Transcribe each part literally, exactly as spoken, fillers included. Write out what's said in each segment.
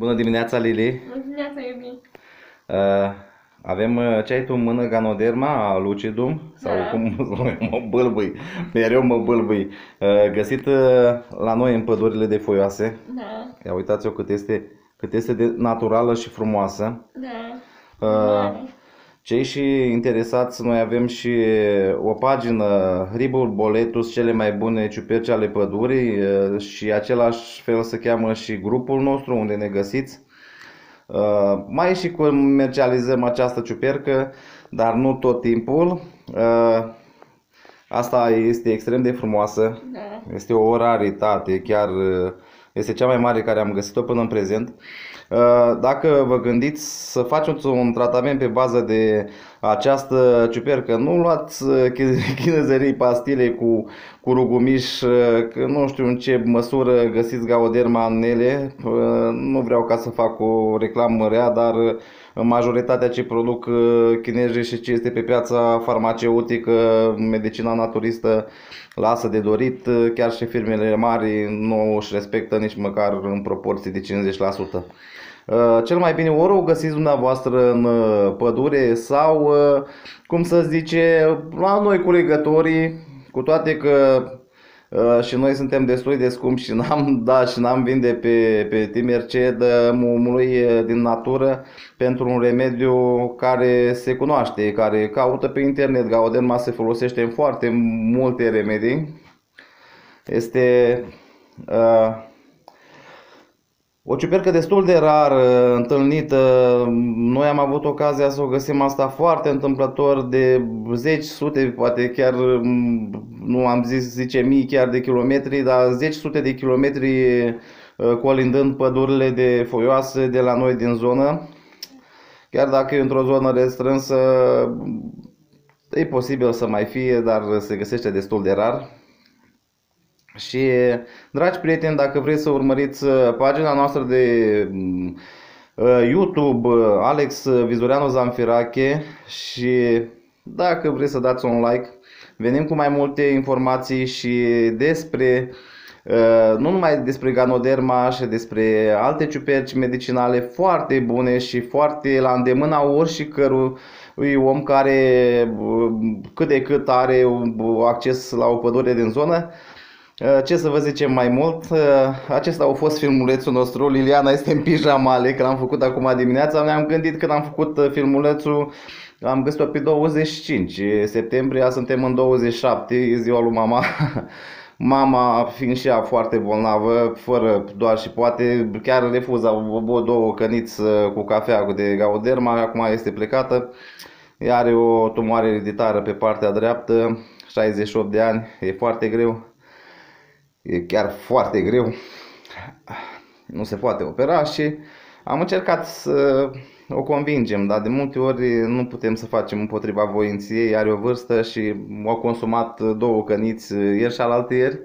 Bună dimineața, Lili! Bună dimineața, iubi! Uh, avem, uh, ce ai tu în mână, Ganoderma lucidum? Sau cum Da, mă bâlbâi, mereu mă bâlbâi. Uh, găsit uh, la noi în pădurile de foioase. da, Ia uitați-o cât este, cât este de naturală și frumoasă. da, e Uh, mare. Cei și interesați, noi avem și o pagină, Hribul Boletus, cele mai bune ciuperci ale pădurii, uh, și același fel se cheamă și grupul nostru unde ne găsiți. Uh, mai și comercializăm această ciupercă, dar nu tot timpul. Uh, asta este extrem de frumoasă, Da, este o raritate, chiar uh, este cea mai mare care am găsit-o până în prezent. Uh, Dacă vă gândiți să faceți un tratament pe bază de această ciupercă, nu luați uh, chinezării pastile cu, cu rugumiș, uh, că nu știu în ce măsură găsiți Gauderma în ele. Uh, Nu vreau ca să fac o reclamă rea, dar uh, majoritatea ce produc uh, chinezii și ce este pe piața farmaceutică, medicina naturistă, lasă de dorit. Uh, Chiar și firmele mari nu își respectă nici măcar în proporție de cincizeci la sută. Uh, Cel mai bine ori o găsiți dumneavoastră în uh, pădure sau, uh, cum să zice, la noi culegătorii, cu toate că uh, și noi suntem destul de scumpi și n-am da și n-am vinde pe, pe Timerced omului uh, din natură pentru un remediu care se cunoaște, care caută pe internet. Gaudenma se folosește în foarte multe remedii. Este uh, o ciupercă destul de rar uh, întâlnită. Noi am avut ocazia să o găsim asta foarte întâmplător, de zeci, sute, poate chiar, mm, nu am zis, zice mii chiar de kilometri, dar zeci, sute de kilometri uh, colindând pădurile de foioase de la noi din zonă. Chiar dacă e într-o zonă restrânsă, e posibil să mai fie, dar se găsește destul de rar. Și, dragi prieteni, dacă vreți să urmăriți uh, pagina noastră de mm, uh, YouTube, uh, Alex Vizoreanu Zamfirache, și dacă vreți să dați un like, venim cu mai multe informații și despre, uh, nu numai despre Ganoderma, și despre alte ciuperci medicinale foarte bune și foarte la îndemâna oricărui om care uh, cât de cât are uh, acces la o pădure din zonă. Ce să vă zicem mai mult, acesta a fost filmulețul nostru. Liliana este în pijamale, că l-am făcut acum dimineața. Ne-am gândit când am făcut filmulețul, am găsit-o pe douăzeci și cinci septembrie, azi suntem în douăzeci și șapte, e ziua lui mama. Mama, fiind și ea foarte bolnavă, fără doar și poate, chiar refuză o două căniți cu cafea de Gauderma, acum este plecată. Ea are o tumoare ereditară pe partea dreaptă, șaizeci și opt de ani, e foarte greu. E chiar foarte greu, nu se poate opera și am încercat să o convingem, dar de multe ori nu putem să facem împotriva voinții ei. Are o vârstă și au consumat două căniți ieri și alaltăieri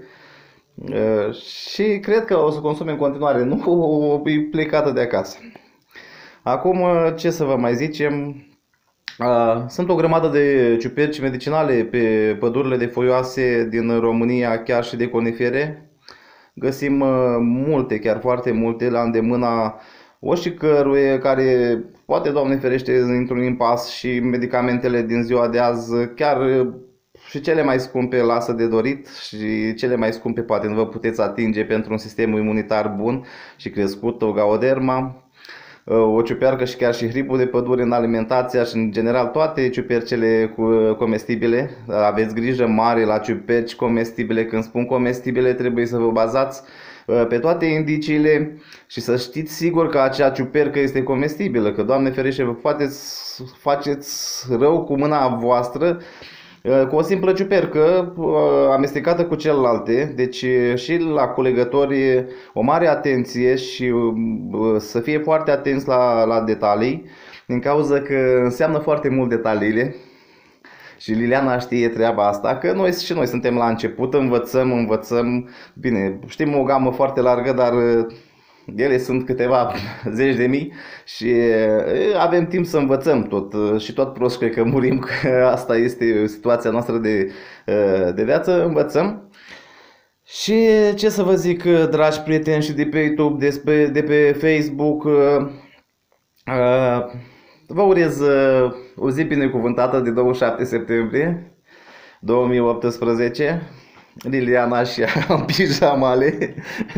și cred că o să consume în continuare, nu e plecată de acasă. Acum, ce să vă mai zicem? Sunt o grămadă de ciuperci medicinale pe pădurile de foioase din România, chiar și de conifere. Găsim multe, chiar foarte multe, la îndemâna oricăruia care, poate, Doamne ferește, într-un impas și medicamentele din ziua de azi, chiar și cele mai scumpe, lasă de dorit, și cele mai scumpe poate nu vă puteți atinge pentru un sistem imunitar bun și crescut, o Gauderma. O ciupercă și chiar și hribul de pădure în alimentația și în general toate ciupercele comestibile. Aveți grijă mare la ciuperci comestibile. Când spun comestibile, trebuie să vă bazați pe toate indiciile și să știți sigur că acea ciupercă este comestibilă, că, Doamne ferește, vă faceți, faceți rău cu mâna voastră cu o simplă ciupercă amestecată cu celelalte. Deci și la culegători o mare atenție și să fie foarte atenți la, la detalii, din cauza că înseamnă foarte mult detaliile. Și Liliana știe treaba asta, că noi și noi suntem la început, învățăm, învățăm. Bine, știm o gamă foarte largă, dar ele sunt câteva zeci de mii și avem timp să învățăm tot și tot prost cred că murim, că asta este situația noastră de, de viață, învățăm. Și ce să vă zic, dragi prieteni și de pe YouTube, de pe, de pe Facebook, uh, uh, vă urez uh, o zi binecuvântată de douăzeci și șapte septembrie două mii optsprezece. Liliana și în pijamale.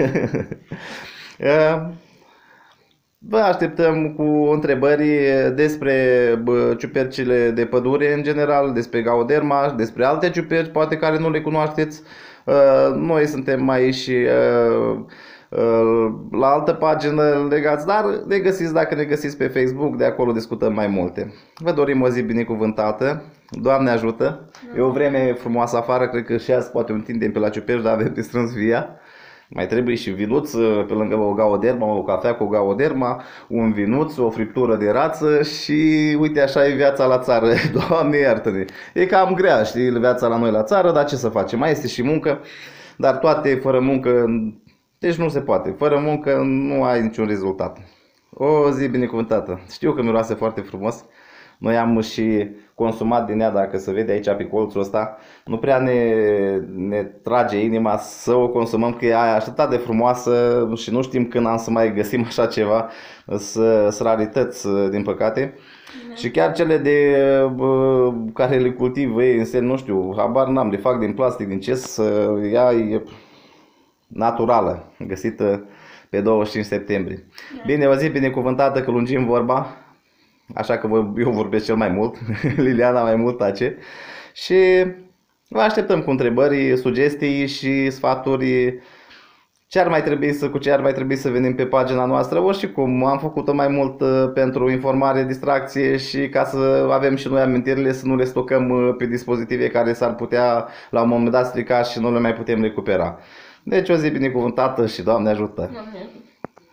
uh, Vă așteptăm cu întrebări despre bă, ciupercile de pădure în general, despre Gauderma, despre alte ciuperci, poate care nu le cunoașteți. Noi suntem mai și la altă pagină legați, dar ne găsiți, dacă ne găsiți pe Facebook, de acolo discutăm mai multe. Vă dorim o zi binecuvântată, Doamne ajută! E o vreme frumoasă afară, cred că și azi poate întindem pe la ciuperci, dar avem pe strâns via. Mai trebuie și vinuț, pe lângă o Gauderma, o cafea cu Gauderma, un vinuț, o friptură de rață și uite așa e viața la țară. Doamne iartă-ne! E cam grea, știi, viața la noi la țară, dar ce să facem? Mai este și muncă, dar toate fără muncă, deci nu se poate. Fără muncă nu ai niciun rezultat. O zi binecuvântată! Știu că miroase foarte frumos. Noi am și consumat din ea, dacă se vede aici pe colțul ăsta. Nu prea ne, ne trage inima să o consumăm, că e atât de frumoasă și nu știm când am să mai găsim așa ceva. Sunt rarități, din păcate. Da. Și chiar cele de bă, care le cultivă ei în sen, nu știu, habar n-am, le fac din plastic, din ce, să ea e naturală, găsită pe douăzeci și cinci septembrie. Da. Bine, o zi binecuvântată, că lungim vorba. Așa că eu vorbesc cel mai mult, Liliana mai mult tace. Și vă așteptăm cu întrebări, sugestii și sfaturi. Ce ar mai trebui să, cu ce ar mai trebui să venim pe pagina noastră, oricum am făcut-o mai mult pentru informare, distracție și ca să avem și noi amintirile, să nu le stocăm pe dispozitive care s-ar putea la un moment dat strica și nu le mai putem recupera. Deci o zi binecuvântată și Doamne ajută! Doamne ajută!